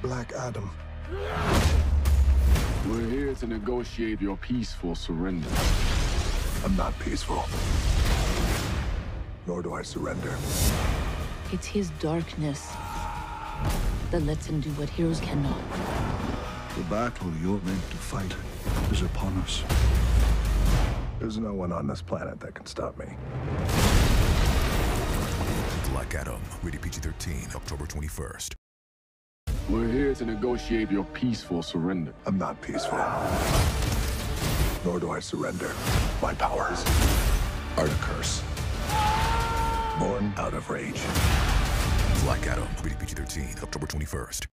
Black Adam. We're here to negotiate your peaceful surrender. I'm not peaceful. Nor do I surrender. It's his darkness that lets him do what heroes cannot. The battle you're meant to fight is upon us. There's no one on this planet that can stop me. Black Adam, rated PG-13, October 21st. We're here to negotiate your peaceful surrender. I'm not peaceful. Nor do I surrender. My powers are a curse. Born out of rage. Black Adam, rated PG-13, October 21st.